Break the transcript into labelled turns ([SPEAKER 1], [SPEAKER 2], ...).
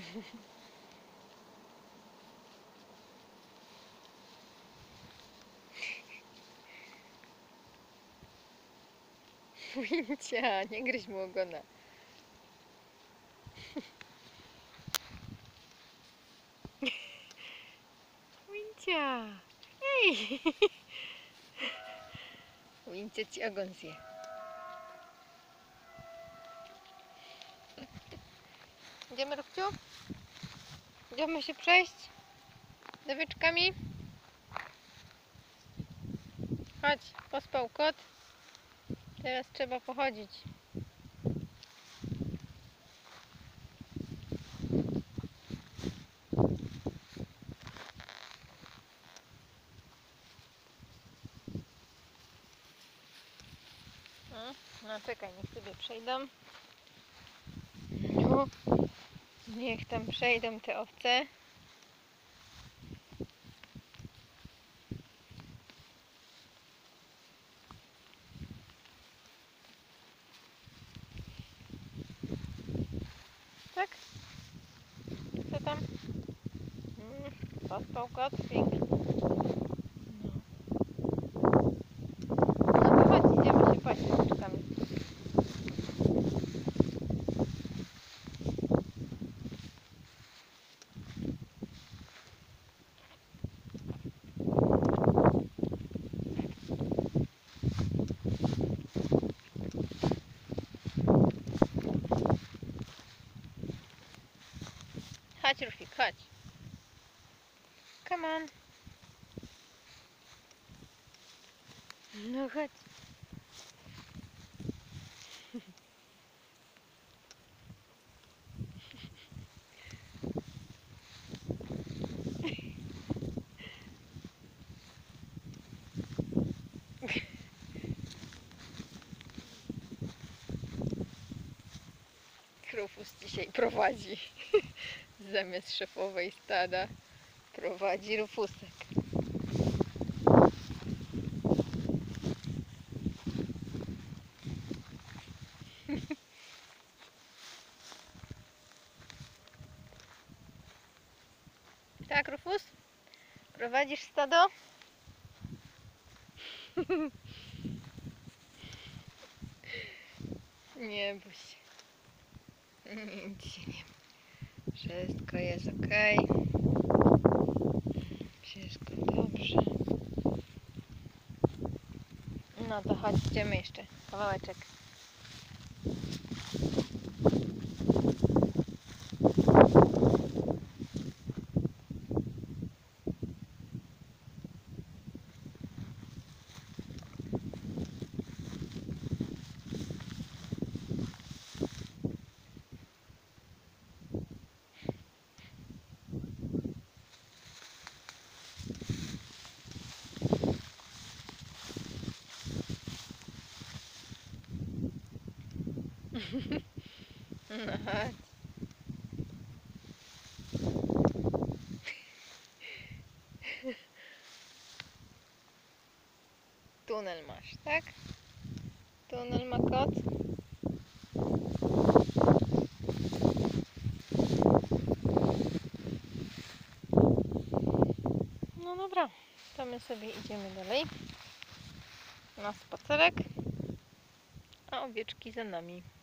[SPEAKER 1] Wincia, nie gryź mu ogona. Wincia, ej! Wincia ci ogon zje. Idziemy, Rubciu? Idziemy się przejść deweczkami? Chodź, pospał kot. Teraz trzeba pochodzić. No czekaj, niech sobie przejdą. No, niech tam przejdą te owce. Tak? Co tam? Pospał kot, pięknie. No to chodź, idziemy się paść deweczkami. Chodź, Rufik, chodź. Come on. No chodź. Rufus dzisiaj prowadzi. Zamiast szefowej stada prowadzi Rufusek. Tak, Rufus? Prowadzisz stado? Nie bój się. Nic się nie ma. Wszystko jest ok. Wszystko dobrze. No to chodź, idziemy jeszcze kawałeczek. No chodź. Tunel masz, tak? Tunel ma kot. No dobra, to my sobie idziemy dalej na spacerek, a owieczki za nami.